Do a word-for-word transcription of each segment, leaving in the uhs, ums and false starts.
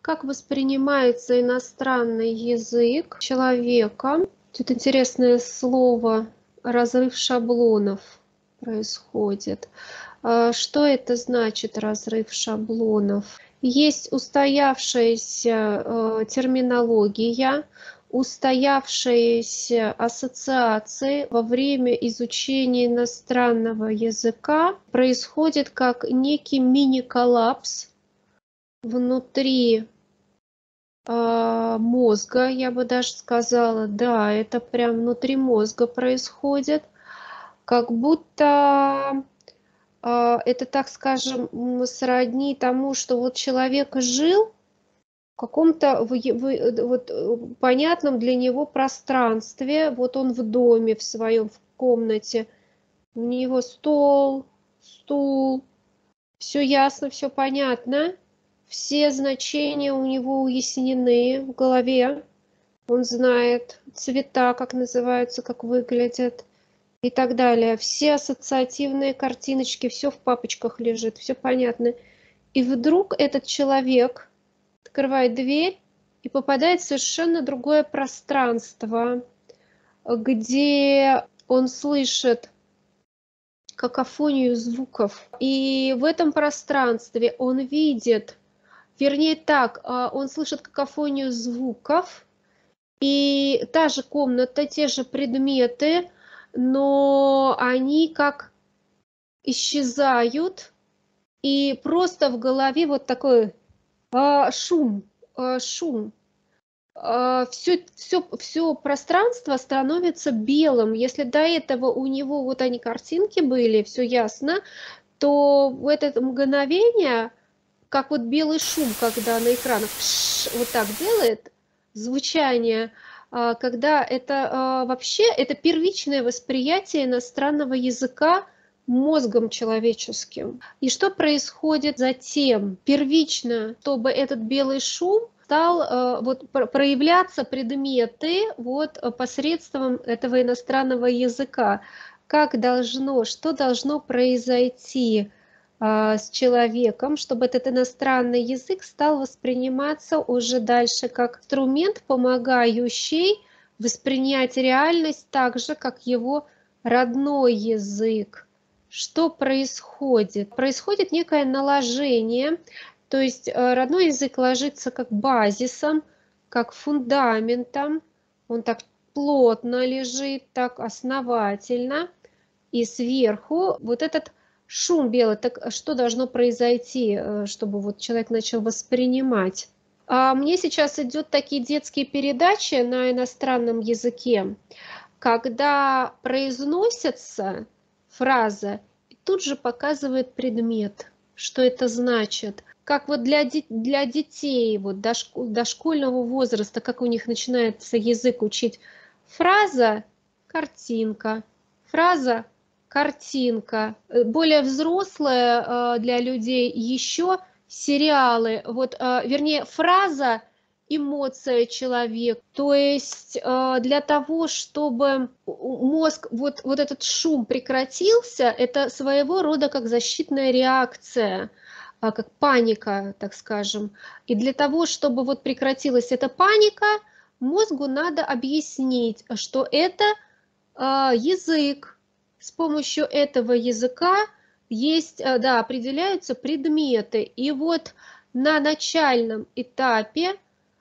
Как воспринимается иностранный язык человеком? Тут интересное слово «разрыв шаблонов» происходит. А, Что это значит разрыв шаблонов? Есть устоявшаяся э, терминология, устоявшиеся ассоциации во время изучения иностранного языка. Происходит как некий мини-коллапс внутри а, мозга, я бы даже сказала, да, это прям внутри мозга происходит, как будто а, это, так скажем, м, сродни тому, что вот человек жил в каком-то в е- в, э, вот, э, понятном для него пространстве, вот он в доме в своем, в комнате, у него стол, стул, все ясно, все понятно, все значения у него уяснены в голове. Он знает цвета, как называются, как выглядят и так далее. Все ассоциативные картиночки, все в папочках лежит, все понятно. И вдруг этот человек открывает дверь и попадает в совершенно другое пространство, где он слышит какофонию звуков. И в этом пространстве он видит, вернее так, а, он слышит какофонию звуков, и та же комната, те же предметы, но они как исчезают, и просто в голове вот такой а, шум, а, шум. Все, все, все пространство становится белым. Если до этого у него вот они картинки были, все ясно, то в это мгновение, как вот белый шум, когда на экранах пш, вот так делает, звучание, а, когда это а, вообще это первичное восприятие иностранного языка мозгом человеческим. И что происходит затем? Первично, чтобы этот белый шум стал э, вот проявляться предметы вот посредством этого иностранного языка. Как должно, что должно произойти а, с человеком, чтобы этот иностранный язык стал восприниматься уже дальше как инструмент, помогающий воспринять реальность так же, как его родной язык. Что происходит? Происходит некое наложение, то есть э, родной язык ложится как базисом, как фундаментом, он так плотно лежит, так основательно, и сверху вот этот шум белый. Так что должно произойти, э, чтобы вот человек начал воспринимать? А мне сейчас идет такие детские передачи на иностранном языке, когда произносится фраза, и тут же показывает предмет, что это значит. Как вот для, для детей вот дошку, дошкольного возраста, как у них начинается язык учить. Фраза – картинка, фраза – картинка. Более взрослая для людей еще сериалы, вот, вернее, фраза – эмоция человека. То есть для того, чтобы мозг, вот, вот этот шум прекратился, это своего рода как защитная реакция, как паника, так скажем. И для того, чтобы вот прекратилась эта паника, мозгу надо объяснить, что это язык. С помощью этого языка есть, да, определяются предметы. И вот на начальном этапе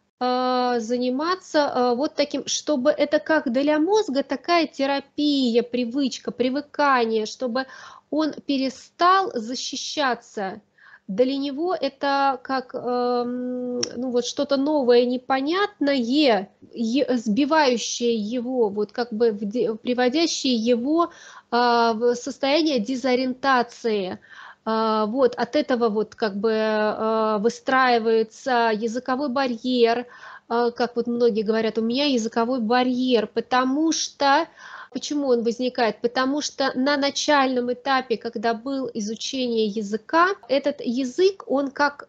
заниматься вот таким, чтобы это как для мозга такая терапия, привычка, привыкание, чтобы он перестал защищаться. Для него это как ну, вот что-то новое, непонятное, сбивающее его, вот как бы приводящее его в состояние дезориентации. Вот от этого вот как бы выстраивается языковой барьер, как вот многие говорят, у меня языковой барьер, потому что, почему он возникает? Потому что на начальном этапе, когда был изучение языка, этот язык, он как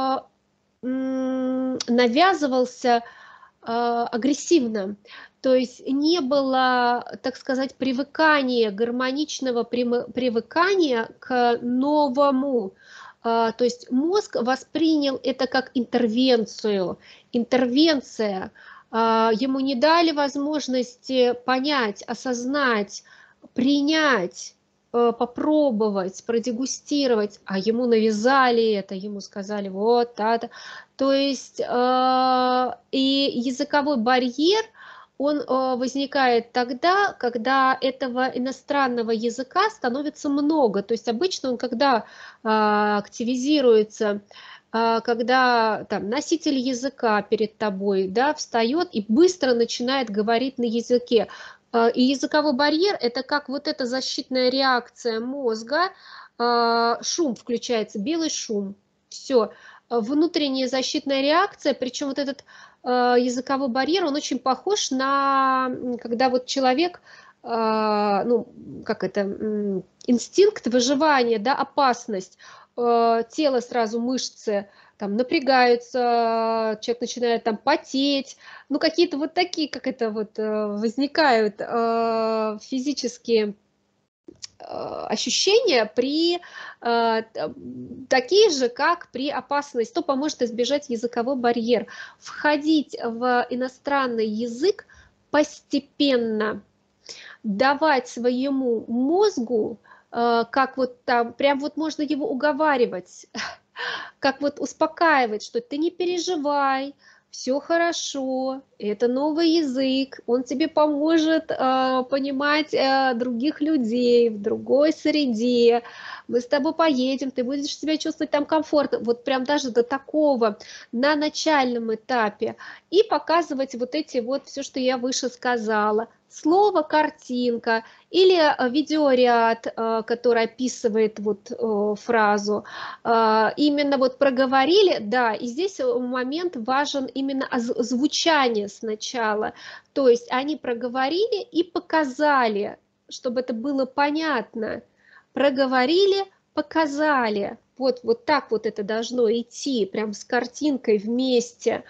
навязывался агрессивно. То есть не было, так сказать, привыкания, гармоничного привыкания к новому. А, то есть мозг воспринял это как интервенцию. Интервенция. А, ему не дали возможности понять, осознать, принять, э, попробовать, продегустировать, а ему навязали это, ему сказали вот это. То есть э, и языковой барьер, он э, возникает тогда, когда этого иностранного языка становится много. То есть обычно он, когда э, активизируется, э, когда там, носитель языка перед тобой, да, встает и быстро начинает говорить на языке. Э, и языковой барьер – это как вот эта защитная реакция мозга, э, шум включается, белый шум, все. Внутренняя защитная реакция, причем вот этот э, языковой барьер, он очень похож на, когда вот человек, э, ну, как это, м, инстинкт выживания, да, опасность, э, тело сразу, мышцы там напрягаются, человек начинает там потеть, ну, какие-то вот такие, как это вот э, возникают э, физические ощущения при э, такие же, как при опасности, что поможет избежать языковой барьер. Входить в иностранный язык постепенно, давать своему мозгу, э, как вот там, прям вот можно его уговаривать, как вот успокаивать, что ты не переживай, все хорошо, это новый язык, он тебе поможет э, понимать э, других людей в другой среде, мы с тобой поедем, ты будешь себя чувствовать там комфортно, вот прям даже до такого на начальном этапе, и показывать вот эти вот, все, что я выше сказала, слово, картинка или видеоряд, э, который описывает вот э, фразу, э, именно вот проговорили, да, и здесь момент важен именно звучание сначала, то есть они проговорили и показали, чтобы это было понятно, проговорили, показали, вот, вот так вот это должно идти, прям с картинкой вместе,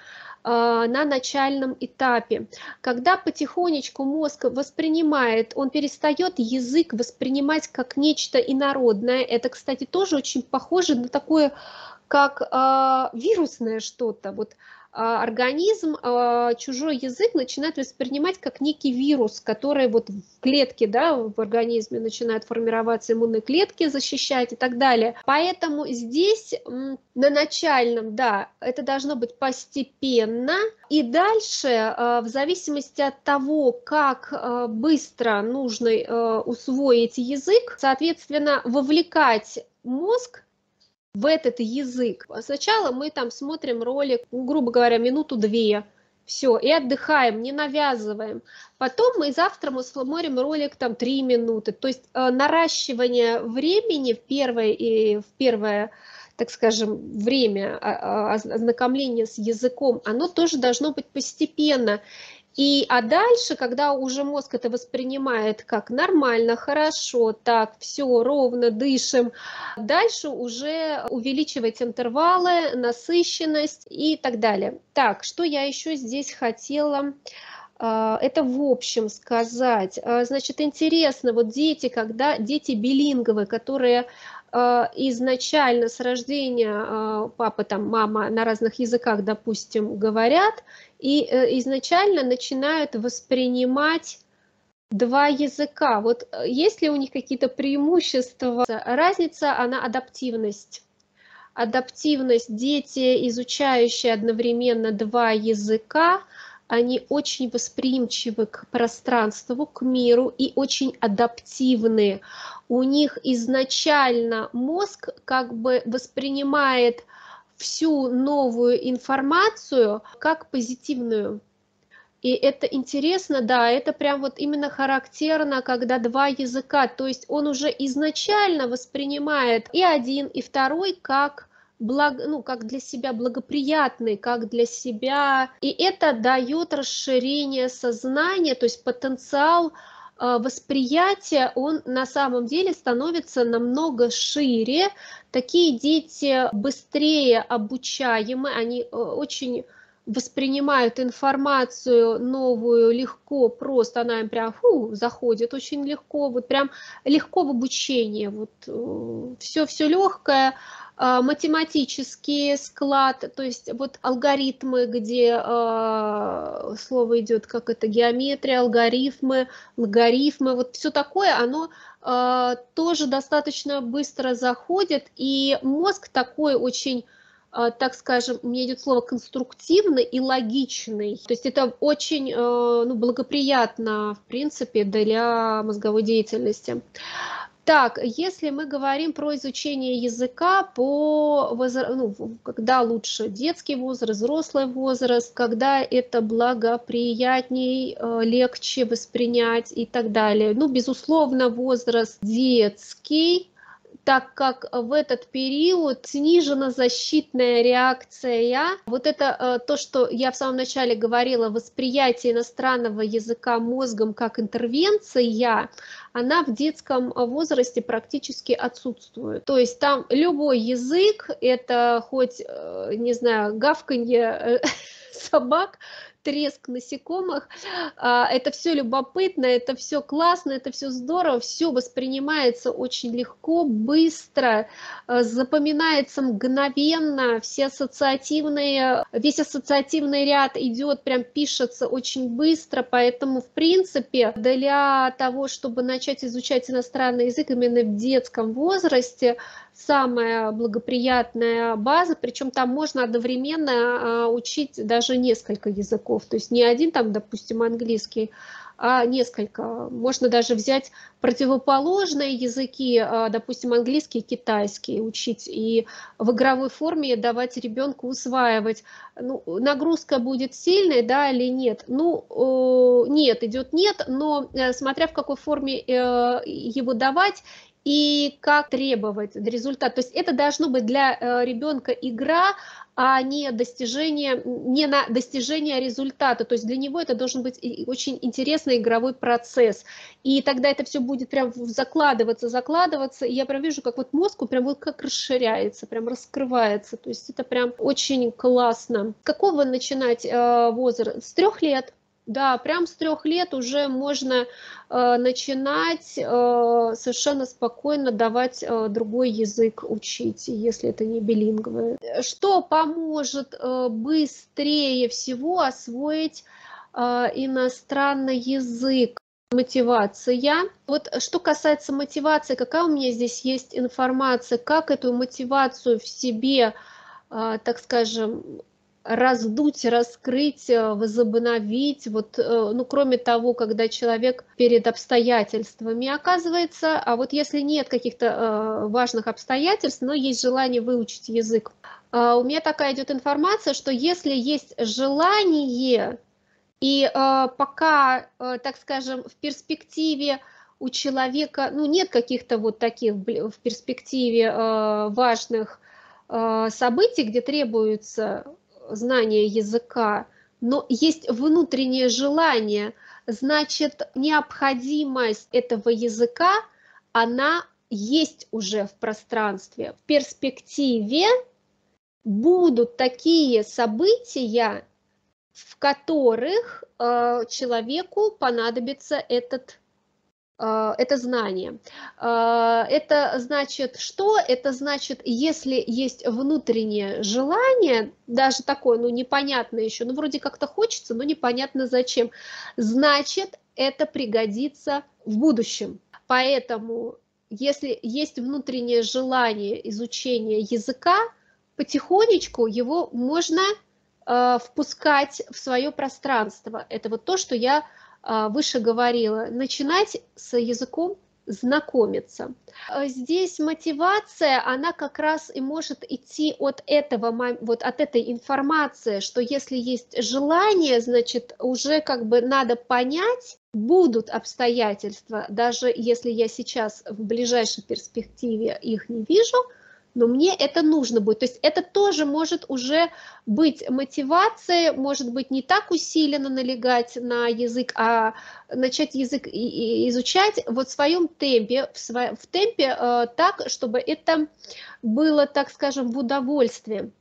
на начальном этапе. Когда потихонечку мозг воспринимает, он перестает язык воспринимать как нечто инородное. Это, кстати, тоже очень похоже на такое, как э, вирусное что-то. Вот э, организм э, чужой язык начинает воспринимать как некий вирус, который вот в клетке, да, в организме начинают формироваться иммунные клетки, защищать и так далее. Поэтому здесь м, на начальном, да, это должно быть постепенно. И дальше, э, в зависимости от того, как э, быстро нужно э, усвоить язык, соответственно, вовлекать мозг в этот язык. Сначала мы там смотрим ролик, грубо говоря, минуту-две, все, и отдыхаем, не навязываем. Потом мы завтра мы смотрим ролик там три минуты. То есть э, наращивание времени в первое, и в первое, так скажем, время ознакомления с языком, оно тоже должно быть постепенно. И, а дальше, когда уже мозг это воспринимает как нормально, хорошо, так, все, ровно, дышим, дальше уже увеличивать интервалы, насыщенность и так далее. Так, что я еще здесь хотела, это в общем сказать. Значит, интересно, вот дети, когда дети билинговые, которые изначально с рождения папа, там, мама на разных языках, допустим, говорят, и изначально начинают воспринимать два языка. Вот есть ли у них какие-то преимущества? Разница, она адаптивность. Адаптивность. Дети, изучающие одновременно два языка, они очень восприимчивы к пространству, к миру и очень адаптивны. У них изначально мозг как бы воспринимает всю новую информацию как позитивную. И это интересно, да, это прям вот именно характерно, когда два языка, то есть он уже изначально воспринимает и один, и второй как Благ, ну, как для себя благоприятный, как для себя. И это дает расширение сознания, то есть потенциал э, восприятия, он на самом деле становится намного шире. Такие дети быстрее обучаемы, они э, очень воспринимают информацию новую легко, просто она им прям фу, заходит очень легко, вот прям легко в обучении, вот все, все легкое, математический склад, то есть вот алгоритмы, где э, слово идет, как это, геометрия, алгоритмы, логарифмы, вот все такое, оно э, тоже достаточно быстро заходит, и мозг такой очень, так скажем, мне идет слово конструктивный и логичный. То есть это очень ну, благоприятно, в принципе, для мозговой деятельности. Так, если мы говорим про изучение языка, по возра... ну, когда лучше детский возраст, взрослый возраст, когда это благоприятней, легче воспринять и так далее. Ну, безусловно, возраст детский, так как в этот период снижена защитная реакция. Вот это то, что я в самом начале говорила, восприятие иностранного языка мозгом как интервенция, она в детском возрасте практически отсутствует. То есть там любой язык, это хоть, не знаю, гавканье собак, треск насекомых, это все любопытно, это все классно, это все здорово, все воспринимается очень легко, быстро, запоминается мгновенно, все ассоциативные, весь ассоциативный ряд идет, прям пишется очень быстро, поэтому, в принципе, для того, чтобы начать изучать иностранный язык именно в детском возрасте, самая благоприятная база, причем там можно одновременно учить даже несколько языков, то есть не один там, допустим, английский, а несколько. Можно даже взять противоположные языки, допустим, английский и китайский, учить и в игровой форме давать ребенку усваивать. Ну, нагрузка будет сильной, да, или нет? Ну, нет, идет нет, но смотря в какой форме его давать, и как требовать результат. То есть это должно быть для ребенка игра, а не достижение, не на достижение результата. То есть для него это должен быть очень интересный игровой процесс. И тогда это все будет прям закладываться, закладываться. И я прям вижу, как вот мозг, он прям вот как расширяется, прям раскрывается. То есть это прям очень классно. С какого начинать э, возраст? С трех лет. Да, прям с трех лет уже можно э, начинать э, совершенно спокойно давать э, другой язык учить, если это не билинговое. Что поможет э, быстрее всего освоить э, иностранный язык? Мотивация. Вот что касается мотивации, какая у меня здесь есть информация, как эту мотивацию в себе, э, так скажем, раздуть, раскрыть, возобновить, вот, ну, кроме того, когда человек перед обстоятельствами оказывается, а вот если нет каких-то э, важных обстоятельств, но есть желание выучить язык. Э, у меня такая идет информация, что если есть желание, и э, пока, э, так скажем, в перспективе у человека, ну, нет каких-то вот таких в перспективе э, важных э, событий, где требуется знание языка, но есть внутреннее желание, значит, необходимость этого языка, она есть уже в пространстве. В перспективе будут такие события, в которых э, человеку понадобится этот это знание. Это значит что? Это значит, если есть внутреннее желание, даже такое, ну, непонятно еще, ну, вроде как-то хочется, но непонятно зачем, значит, это пригодится в будущем. Поэтому, если есть внутреннее желание изучения языка, потихонечку его можно э, впускать в свое пространство. Это вот то, что я выше говорила, начинать с языком знакомиться. Здесь мотивация, она как раз и может идти от этого, вот от этой информации, что если есть желание, значит, уже как бы надо понять, будут обстоятельства, даже если я сейчас в ближайшей перспективе их не вижу, но мне это нужно будет. То есть это тоже может уже быть мотивацией, может быть не так усиленно налегать на язык, а начать язык изучать вот в своем темпе, в, своем, в темпе э, так, чтобы это было, так скажем, в удовольствие.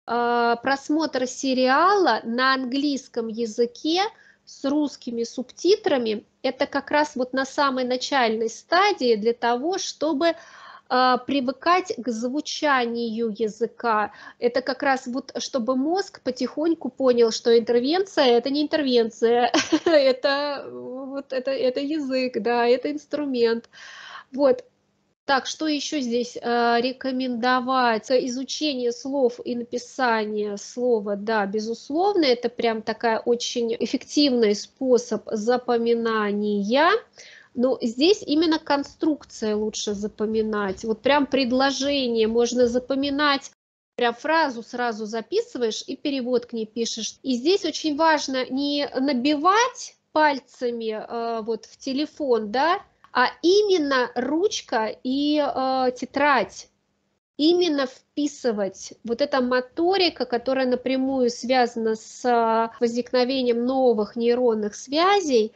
а, просмотр сериала на английском языке с русскими субтитрами — это как раз вот на самой начальной стадии для того, чтобы а, привыкать к звучанию языка. Это как раз вот, чтобы мозг потихоньку понял, что интервенция — это не интервенция, это вот это, это язык, да, это инструмент. Вот. Так, что еще здесь э, рекомендовать? Изучение слов и написание слова, да, безусловно, это прям такая очень эффективный способ запоминания. Но здесь именно конструкция лучше запоминать. Вот прям предложение можно запоминать, прям фразу сразу записываешь и перевод к ней пишешь. И здесь очень важно не набивать пальцами э, вот в телефон, да, а именно ручка и э, тетрадь. Именно вписывать. Вот эта моторика, которая напрямую связана с возникновением новых нейронных связей,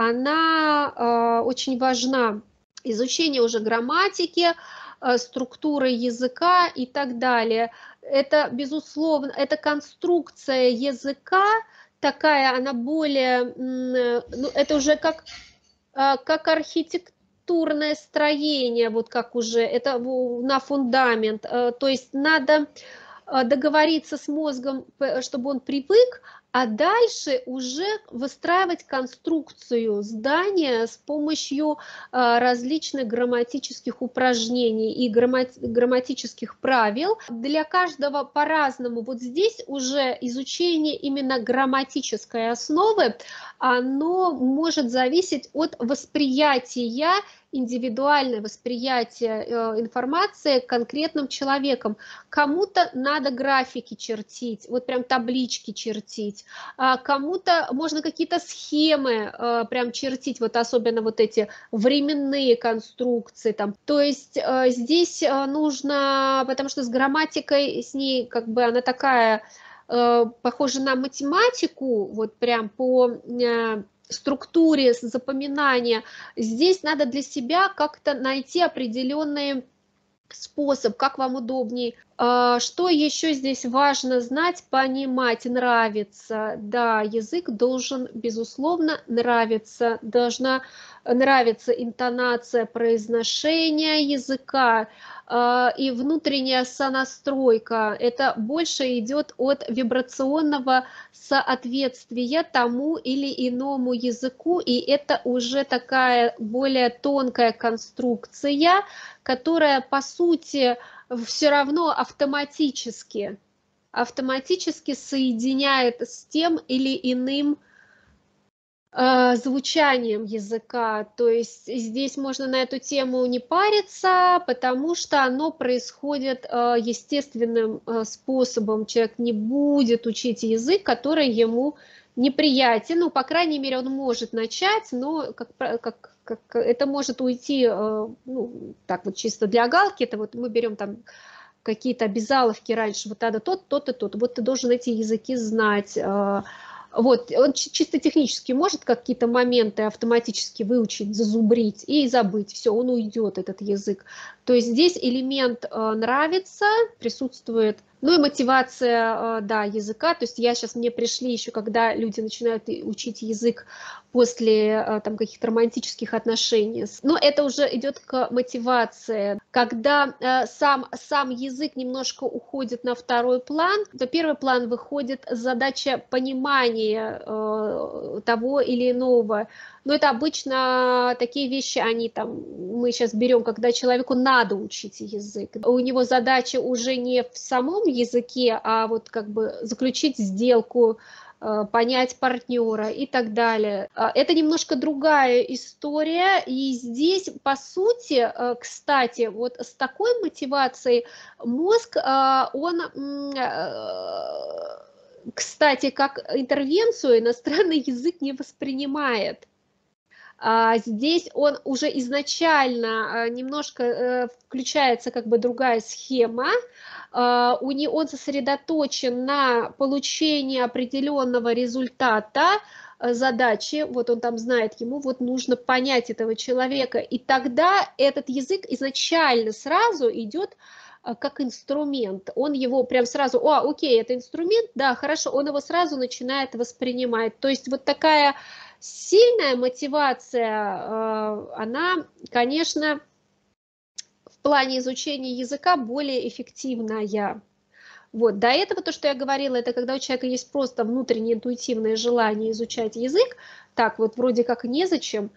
она э, очень важна. Изучение уже грамматики, э, структуры языка и так далее. Это, безусловно, это конструкция языка такая, она более, ну, это уже как, как архитектура, структурное строение, вот как уже, это на фундамент, то есть надо договориться с мозгом, чтобы он привык, а дальше уже выстраивать конструкцию здания с помощью различных грамматических упражнений и грамматических правил. Для каждого по-разному. Вот здесь уже изучение именно грамматической основы, оно может зависеть от восприятия, индивидуальное восприятие э, информации конкретным человеком. Кому-то надо графики чертить, вот прям таблички чертить, а кому-то можно какие-то схемы э, прям чертить, вот особенно вот эти временные конструкции там. То есть э, здесь э, нужно, потому что с грамматикой, с ней как бы она такая, э, похожа на математику, вот прям по... Э, структуре запоминания, здесь надо для себя как-то найти определенный способ, как вам удобней. Что еще здесь важно знать, понимать, нравится? Да, язык должен, безусловно, нравиться, должна нравиться интонация произношения языка и внутренняя сонастройка. Это больше идет от вибрационного соответствия тому или иному языку, и это уже такая более тонкая конструкция, которая, по сути, все равно автоматически, автоматически соединяет с тем или иным э, звучанием языка. То есть здесь можно на эту тему не париться, потому что оно происходит э, естественным э, способом. Человек не будет учить язык, который ему неприятен. Ну, по крайней мере, он может начать, но как, как как это может уйти, ну, так вот чисто для галки, это вот мы берем там какие-то обязаловки раньше, вот надо тот, тот и тот, вот ты должен эти языки знать, вот, он чисто технически может какие-то моменты автоматически выучить, зазубрить и забыть, все, он уйдет, этот язык. То есть здесь элемент нравится, присутствует, ну и мотивация, да, языка, то есть я сейчас, мне пришли еще, когда люди начинают учить язык после там каких-то романтических отношений, но это уже идет к мотивации. Когда сам, сам язык немножко уходит на второй план, то первый план выходит задача понимания э, того или иного. Но это обычно такие вещи, они там, мы сейчас берем, когда человеку надо учить язык. У него задача уже не в самом языке, а вот как бы заключить сделку, понять партнера и так далее. Это немножко другая история, и здесь, по сути, кстати, вот с такой мотивацией мозг, он, кстати, как интервенцию иностранный язык не воспринимает. Здесь он уже изначально немножко включается как бы другая схема, у него он сосредоточен на получении определенного результата задачи, вот он там знает, ему вот нужно понять этого человека, и тогда этот язык изначально сразу идет а, как инструмент. Он его прям сразу, о, окей, это инструмент, да, хорошо, он его сразу начинает воспринимать. То есть вот такая сильная мотивация, а, она, конечно, в плане изучения языка более эффективная. Вот. До этого то, что я говорила, это когда у человека есть просто внутреннее интуитивное желание изучать язык, так вот вроде как незачем,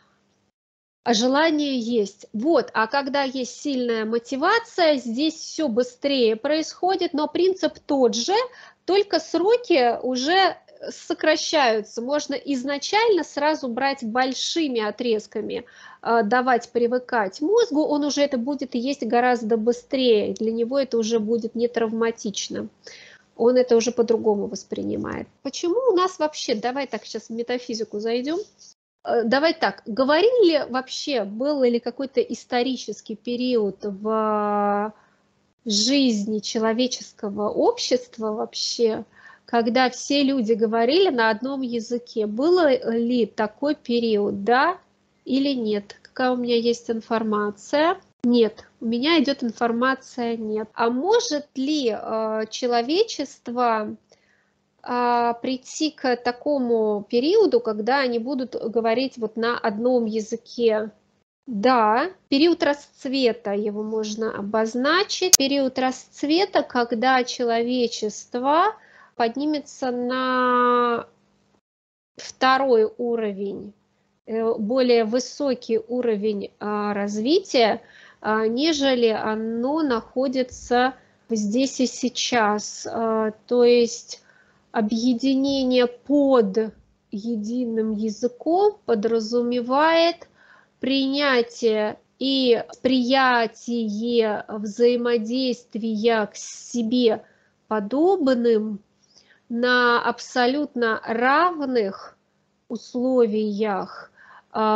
а желание есть. Вот. А когда есть сильная мотивация, здесь все быстрее происходит, но принцип тот же, только сроки уже сокращаются. Можно изначально сразу брать большими отрезками, э, давать привыкать мозгу, он уже это будет есть гораздо быстрее, для него это уже будет не травматично. Он это уже по-другому воспринимает. Почему у нас вообще, давай так сейчас в метафизику зайдем. Э, Давай так, говорили ли вообще, был ли какой-то исторический период в жизни человеческого общества вообще, когда все люди говорили на одном языке? Был ли такой период, да или нет? Какая у меня есть информация? Нет, у меня идет информация нет. А может ли э, человечество а, прийти к такому периоду, когда они будут говорить вот на одном языке? Да, период расцвета его можно обозначить. Период расцвета, когда человечество поднимется на второй уровень, э, более высокий уровень а, развития, а, нежели оно находится здесь и сейчас. А, То есть объединение под единым языком подразумевает принятие и приятие взаимодействия к себе подобным на абсолютно равных условиях, а,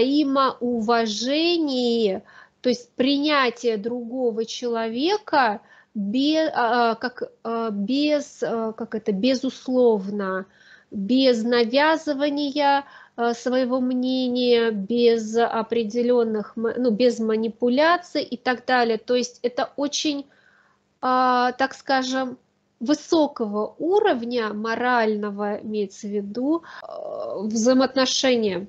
взаимоуважении, то есть принятие другого человека без, как, а, без, а, как это, безусловно, без навязывания а, своего мнения, без определенных, ну, без манипуляций и так далее. То есть это очень, а, так скажем, высокого уровня морального, имеется в виду, э, взаимоотношения.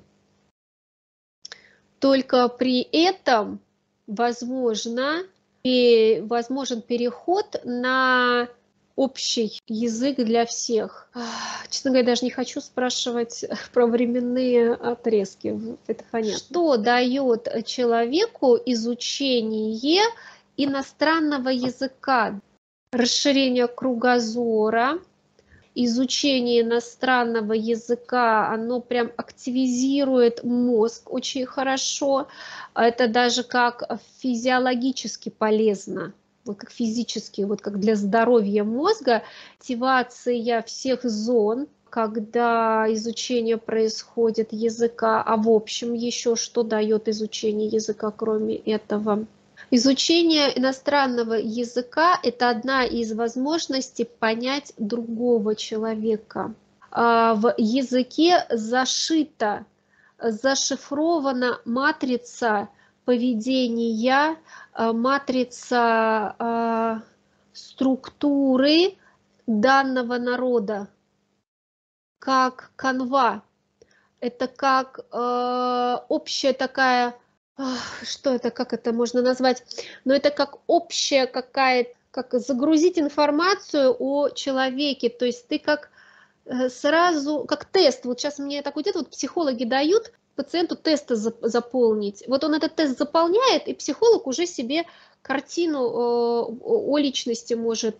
Только при этом возможно, и возможен переход на общий язык для всех. Ах, Честно говоря, даже не хочу спрашивать про временные отрезки. Это понятно. Что дает человеку изучение иностранного языка? Расширение кругозора, изучение иностранного языка, оно прям активизирует мозг очень хорошо. Это даже как физиологически полезно, вот как физически, вот как для здоровья мозга. Активация всех зон, когда изучение происходит языка, а в общем еще что дает изучение языка, кроме этого? Изучение иностранного языка – это одна из возможностей понять другого человека. В языке зашита, зашифрована матрица поведения, матрица структуры данного народа, как канва. Это как общая такая... Что это, как это можно назвать? Но это как общая какая-то, как загрузить информацию о человеке. То есть ты как сразу, как тест. Вот сейчас мне так вот, вот психологи дают пациенту тесты заполнить. Вот он этот тест заполняет, и психолог уже себе картину о личности может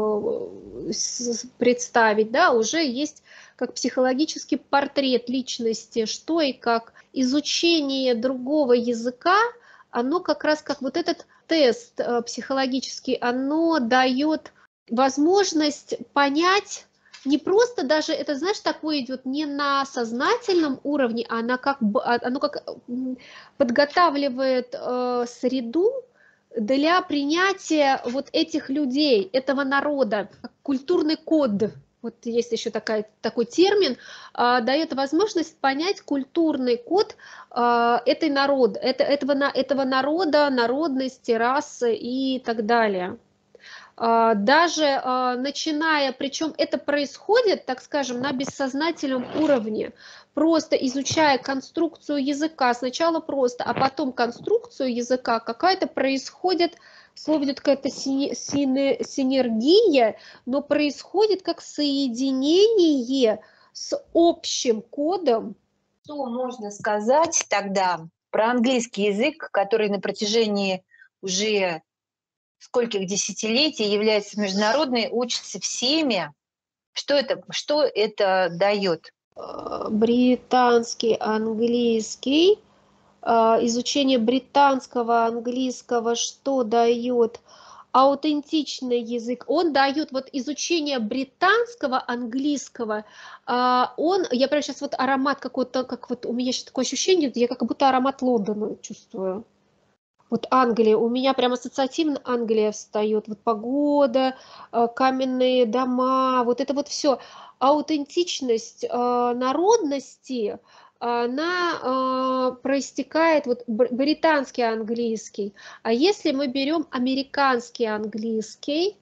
представить, да, уже есть как психологический портрет личности, что и как. Изучение другого языка, оно как раз как вот этот тест психологический, оно дает возможность понять, не просто даже, это, знаешь, такое идет не на сознательном уровне, а оно как, оно как подготавливает э, среду для принятия вот этих людей, этого народа, как культурный код. вот есть еще такая, такой термин, а, дает возможность понять культурный код а, этой народа, это, этого, этого народа, народности, расы и так далее. А, даже а, начиная, причем это происходит, так скажем, на бессознательном уровне, просто изучая конструкцию языка, сначала просто, а потом конструкцию языка, какая-то происходит, слово идет какая-то синергия, но происходит как соединение с общим кодом. Что можно сказать тогда про английский язык, который на протяжении уже скольких десятилетий является международной, учится всеми? Что это, что это дает? Британский английский, изучение британского английского что дает? Аутентичный язык, он дает вот изучение британского английского, он, я прям сейчас вот аромат какой-то, как вот у меня сейчас такое ощущение, я как будто аромат Лондона чувствую. Вот Англия, у меня прям ассоциативно Англия встает, вот погода, каменные дома, вот это вот все. Аутентичность народности, она проистекает, вот британский английский. А если мы берем американский английский,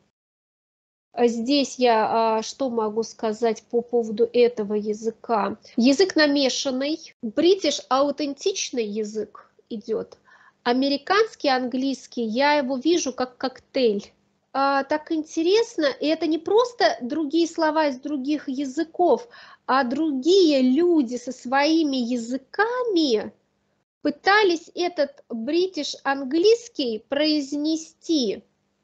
здесь я что могу сказать по поводу этого языка? Язык намешанный, бритиш аутентичный язык идет. Американский английский, я его вижу как коктейль. А, так интересно, и это не просто другие слова из других языков, а другие люди со своими языками пытались этот бритиш английский произнести.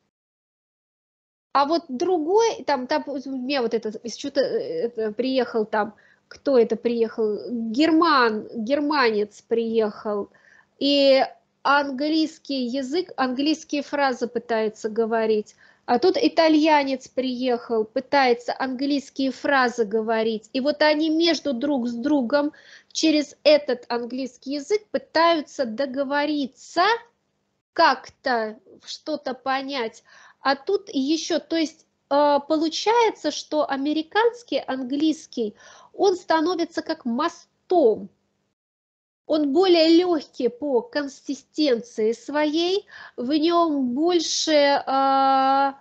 А вот другой, там, там у меня вот это, что-то это, приехал там, кто это приехал? Герман, германец приехал, и английский язык, английские фразы пытается говорить, а тут итальянец приехал, пытается английские фразы говорить, и вот они между друг с другом через этот английский язык пытаются договориться, как-то что-то понять, а тут еще, то есть получается, что американский английский, он становится как мостом. Он более легкий по консистенции своей, в нем больше, э,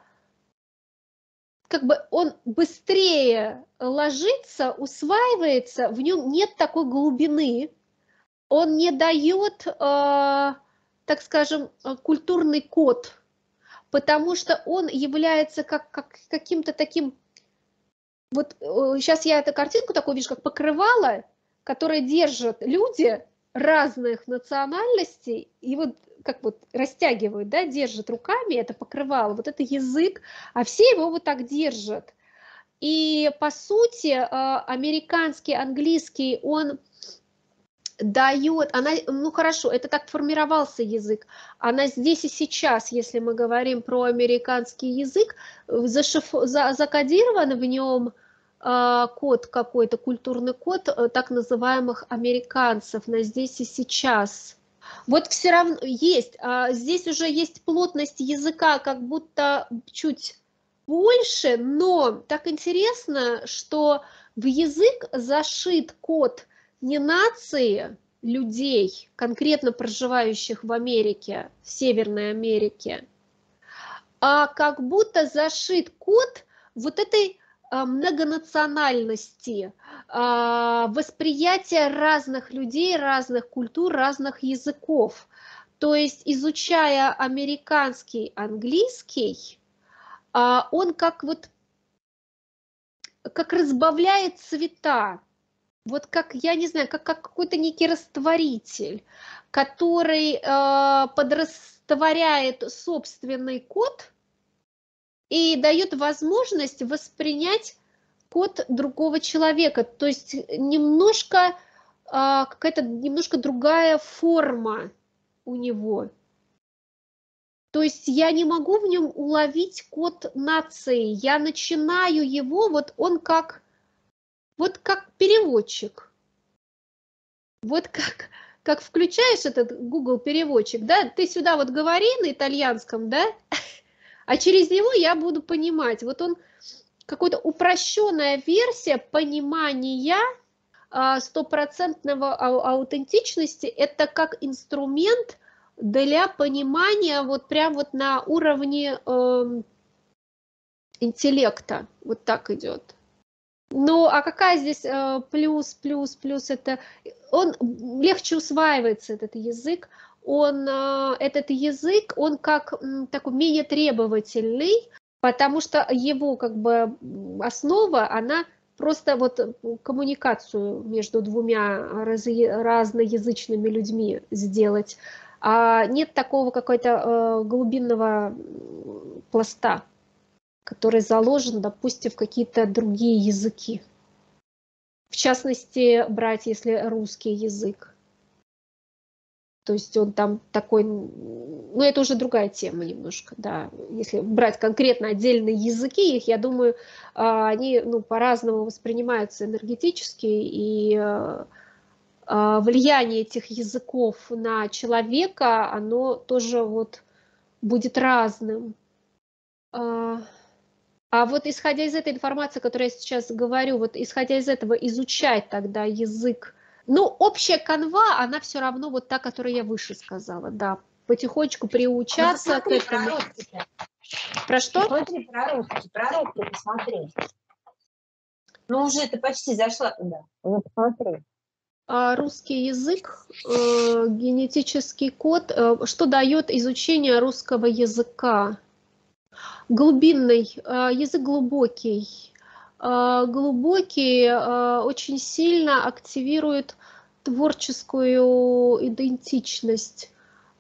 как бы он быстрее ложится, усваивается, в нем нет такой глубины, он не дает, э, так скажем, культурный код, потому что он является как, как каким-то таким, вот сейчас я эту картинку такую вижу, как покрывало, которое держат люди разных национальностей, и вот как вот растягивают, да, держат руками это покрывало, вот это язык, а все его вот так держат. И по сути американский английский, он дает, она, ну хорошо, это так формировался язык, она здесь и сейчас, если мы говорим про американский язык, зашиф, за, закодирован в нем код какой-то, культурный код так называемых американцев на здесь и сейчас. Вот все равно есть, здесь уже есть плотность языка как будто чуть больше, но так интересно, что в язык зашит код не нации людей, конкретно проживающих в Америке, в Северной Америке, а как будто зашит код вот этой многонациональности, восприятия разных людей, разных культур, разных языков. То есть, изучая американский английский, он как вот как разбавляет цвета, вот как, я не знаю, как, как какой-то некий растворитель, который подрастворяет собственный код и дает возможность воспринять код другого человека, то есть немножко какая-то немножко другая форма у него. То есть я не могу в нем уловить код нации, я начинаю его, вот он как, вот как переводчик. Вот как, как включаешь этот Google переводчик, да, ты сюда вот говори на итальянском, да, а через него я буду понимать. Вот он какая-то упрощенная версия понимания стопроцентного аутентичности. Это как инструмент для понимания вот прям вот на уровне э, интеллекта. Вот так идет. Ну, а какая здесь э, плюс, плюс, плюс? Это он легче усваивается, этот язык. Он, э, этот язык, он как м, такой менее требовательный, потому что его как бы основа, она просто вот коммуникацию между двумя раз, разноязычными людьми сделать. А нет такого какого-то э, глубинного пласта, который заложен, допустим, в какие-то другие языки. В частности, брать, если русский язык. То есть он там такой, ну это уже другая тема немножко, да. Если брать конкретно отдельные языки, их, я думаю, они ну, по-разному воспринимаются энергетически, и влияние этих языков на человека, оно тоже вот будет разным. А вот исходя из этой информации, которую я сейчас говорю, вот исходя из этого изучать тогда язык, ну, общая канва, она все равно вот та, которую я выше сказала, да, потихонечку приучаться ну, к этому. Про, русский. Про что? Смотри, про русский, про русский посмотри. Ну, уже ты почти зашла туда. Ну, посмотри. Русский язык, э, генетический код, э, что дает изучение русского языка? Глубинный, язык глубокий. Глубокий очень сильно активирует творческую идентичность,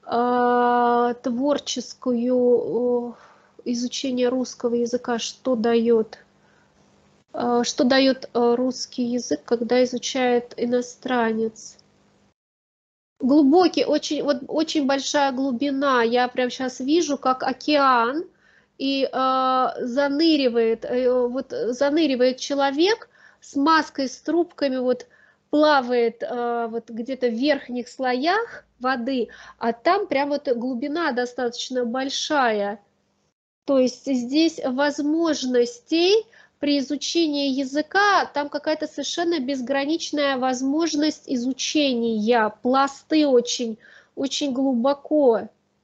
творческую изучение русского языка, что дает? Что дает русский язык, когда изучает иностранец? Глубокий, очень, вот, очень большая глубина. Я прямо сейчас вижу, как океан, и э, заныривает, э, вот, заныривает человек с маской, с трубками, вот, плавает э, вот где-то в верхних слоях воды, а там прям вот глубина достаточно большая. То есть здесь возможностей при изучении языка, там какая-то совершенно безграничная возможность изучения, пласты очень, очень глубоко.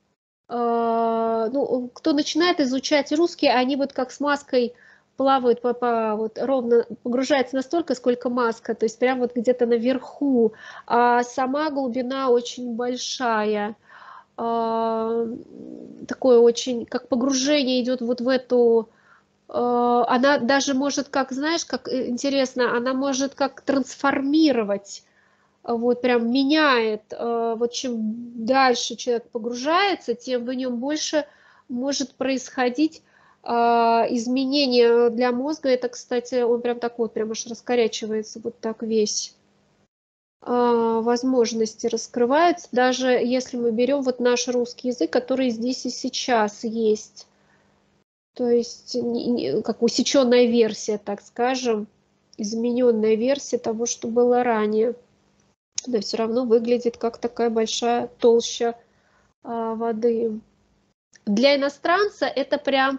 Ну, кто начинает изучать русский, они вот как с маской плавают, по, по, вот, ровно погружается настолько, сколько маска, то есть прям вот где-то наверху, а сама глубина очень большая. Такое очень, как погружение идет вот в эту, она даже может, как, знаешь, как интересно, она может как трансформировать, вот прям меняет, вот чем дальше человек погружается, тем в нем больше может происходить изменения для мозга. Это, кстати, он прям так вот, прям аж раскорячивается, вот так весь. Возможности раскрываются, даже если мы берем вот наш русский язык, который здесь и сейчас есть. То есть как усеченная версия, так скажем, измененная версия того, что было ранее. Да, все равно выглядит как такая большая толща а, воды. Для иностранца это прям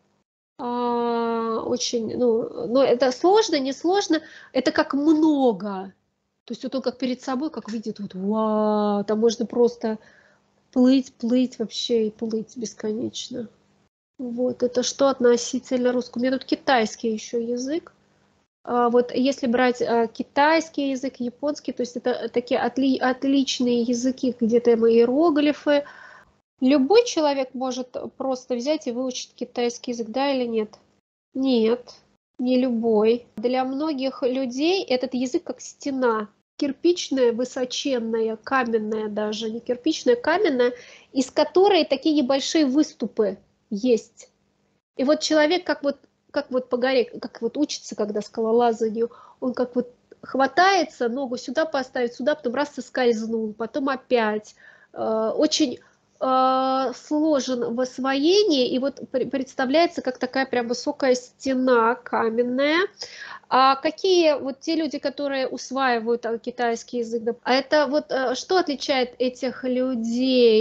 а, очень, ну, ну, это сложно, не сложно, это как много. То есть вот он как перед собой, как видит, вот, вау, там можно просто плыть, плыть вообще и плыть бесконечно. Вот, это что относительно русского. У меня тут китайский еще язык. Вот если брать китайский язык, японский, то есть это такие отли, отличные языки, где-то иероглифы. Любой человек может просто взять и выучить китайский язык, да или нет? Нет, не любой. Для многих людей этот язык как стена. Кирпичная, высоченная, каменная даже, не кирпичная, каменная, из которой такие небольшие выступы есть. И вот человек как вот как вот по горе, как вот учится, когда скалолазанию, он как вот хватается, ногу сюда поставить, сюда, потом раз соскользнул, потом опять. Очень сложен в освоении, и вот представляется как такая прям высокая стена каменная. А какие вот те люди, которые усваивают китайский язык, а это вот что отличает этих людей?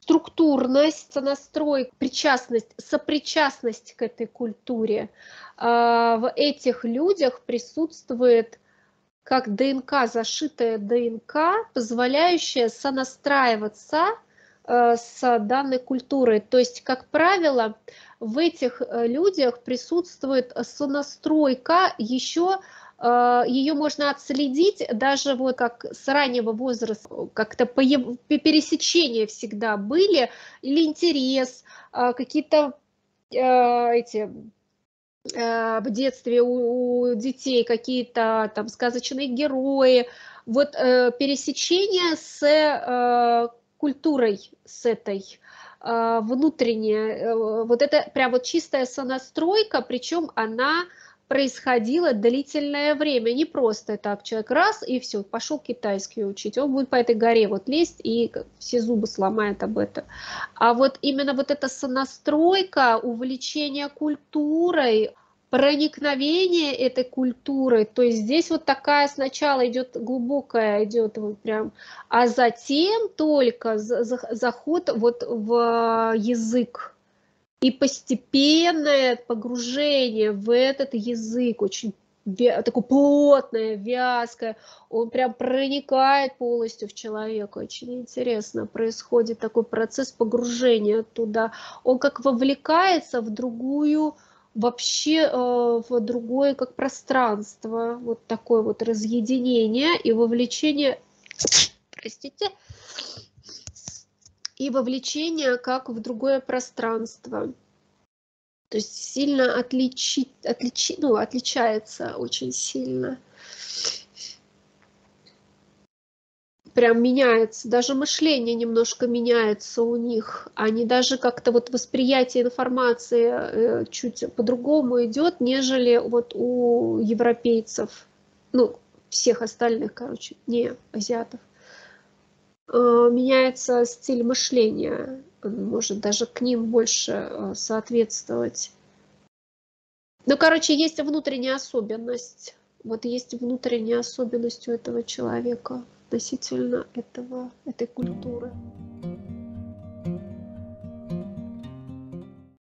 структурность, сонастрой, причастность, сопричастность к этой культуре. В этих людях присутствует как ДНК, зашитая ДНК, позволяющая сонастраиваться с данной культурой. То есть, как правило, в этих людях присутствует сонастройка, еще ее можно отследить даже вот как с раннего возраста, как-то пересечения всегда были, или интерес, какие-то эти в детстве у, у детей какие-то там сказочные герои, вот пересечение с культурой, с этой внутренняя, вот это прям вот чистая сонастройка, причем она происходило длительное время, не просто так человек раз и все, пошел китайский учить, он будет по этой горе вот лезть и все зубы сломает об этом. А вот именно вот эта сонастройка, увлечение культурой, проникновение этой культуры, то есть здесь вот такая сначала идет глубокая, идет вот прям, а затем только заход вот в язык. И постепенное погружение в этот язык, очень такое плотное, вязкое, он прям проникает полностью в человека. Очень интересно, происходит такой процесс погружения туда. Он как вовлекается в другую, вообще в другое как пространство, вот такое вот разъединение и вовлечение, простите, и вовлечение как в другое пространство. То есть сильно отличить, отличи, ну, отличается очень сильно. Прям меняется, даже мышление немножко меняется у них. Они даже как-то вот восприятие информации чуть по-другому идет, нежели вот у европейцев, ну, всех остальных, короче, не азиатов. Меняется стиль мышления, может даже к ним больше соответствовать. Ну, короче, есть внутренняя особенность. Вот есть внутренняя особенность у этого человека относительно этого, этой культуры.